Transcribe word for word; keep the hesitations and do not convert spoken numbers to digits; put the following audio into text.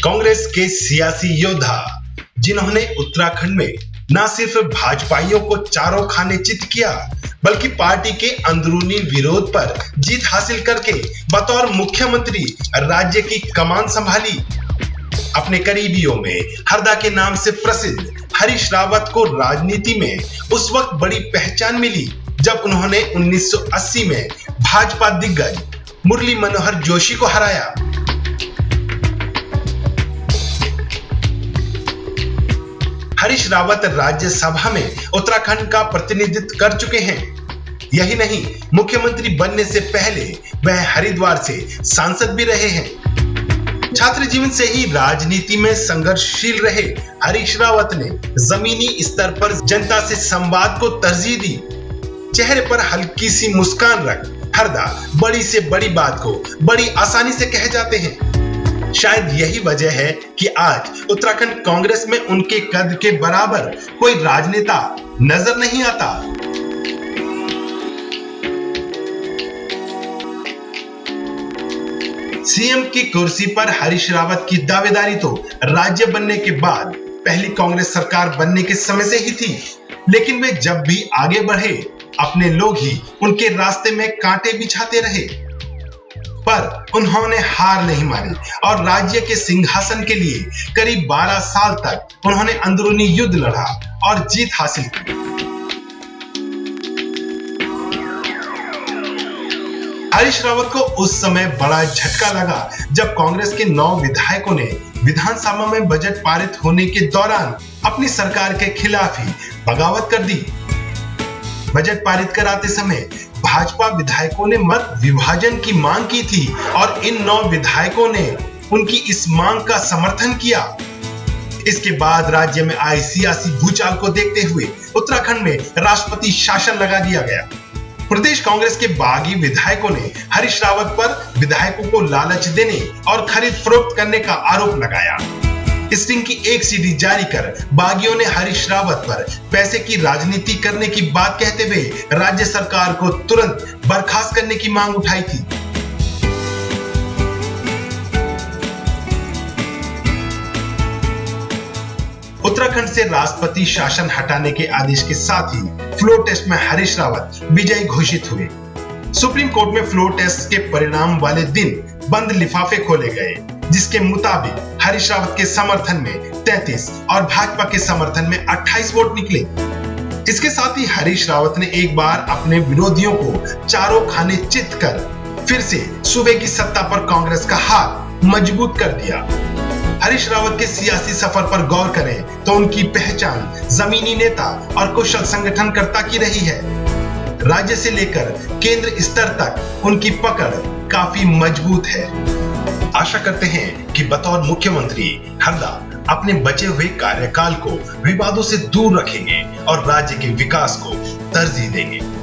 कांग्रेस के सियासी योद्धा जिन्होंने उत्तराखंड में न सिर्फ भाजपाइयों को चारों खाने चित किया बल्कि पार्टी के अंदरूनी विरोध पर जीत हासिल करके बतौर मुख्यमंत्री राज्य की कमान संभाली। अपने करीबियों में हरदा के नाम से प्रसिद्ध हरीश रावत को राजनीति में उस वक्त बड़ी पहचान मिली जब उन्होंने उन्नीस सौ अस्सी में भाजपा दिग्गज मुरली मनोहर जोशी को हराया। हरीश रावत राज्यसभा में उत्तराखंड का प्रतिनिधित्व कर चुके हैं। यही नहीं, मुख्यमंत्री बनने से पहले वह हरिद्वार से सांसद भी रहे हैं। छात्र जीवन से ही राजनीति में संघर्षशील रहे हरीश रावत ने जमीनी स्तर पर जनता से संवाद को तरजीह दी। चेहरे पर हल्की सी मुस्कान रख हरदा बड़ी से बड़ी बात को बड़ी आसानी से कह जाते हैं। शायद यही वजह है कि आज उत्तराखंड कांग्रेस में उनके कद के बराबर कोई राजनेता नजर नहीं आता। सीएम की कुर्सी पर हरीश रावत की दावेदारी तो राज्य बनने के बाद पहली कांग्रेस सरकार बनने के समय से ही थी, लेकिन वे जब भी आगे बढ़े अपने लोग ही उनके रास्ते में कांटे बिछाते रहे। पर उन्होंने हार नहीं मानी और राज्य के सिंहासन के लिए करीब बारह साल तक उन्होंने अंदरूनी युद्ध लड़ा और जीत हासिल की। हरीश रावत को उस समय बड़ा झटका लगा जब कांग्रेस के नौ विधायकों ने विधानसभा में बजट पारित होने के दौरान अपनी सरकार के खिलाफ ही बगावत कर दी। बजट पारित कराते समय भाजपा विधायकों ने मत विभाजन की मांग की थी और इन नौ विधायकों ने उनकी इस मांग का समर्थन किया। इसके बाद राज्य में आई सियासी भूचाल को देखते हुए उत्तराखंड में राष्ट्रपति शासन लगा दिया गया। प्रदेश कांग्रेस के बागी विधायकों ने हरीश रावत पर विधायकों को लालच देने और खरीद फरोख्त करने का आरोप लगाया। स्टिंग की एक सीडी जारी कर बागियों ने हरीश रावत पर पैसे की राजनीति करने की बात कहते हुए राज्य सरकार को तुरंत बर्खास्त करने की मांग उठाई थी। उत्तराखंड से राष्ट्रपति शासन हटाने के आदेश के साथ ही फ्लोर टेस्ट में हरीश रावत विजयी घोषित हुए। सुप्रीम कोर्ट में फ्लोर टेस्ट के परिणाम वाले दिन बंद लिफाफे खोले गए, जिसके मुताबिक हरीश रावत के समर्थन में तैंतीस और भाजपा के समर्थन में अट्ठाईस वोट निकले। इसके साथ ही हरीश रावत ने एक बार अपने विरोधियों को चारों खाने चित कर फिर से सूबे की सत्ता पर कांग्रेस का हाथ मजबूत कर दिया। हरीश रावत के सियासी सफर पर गौर करें तो उनकी पहचान जमीनी नेता और कुशल संगठनकर्ता की रही है। राज्य से लेकर केंद्र स्तर तक उनकी पकड़ काफी मजबूत है। आशा करते हैं कि बतौर मुख्यमंत्री हरदा अपने बचे हुए कार्यकाल को विवादों से दूर रखेंगे और राज्य के विकास को तरजीह देंगे।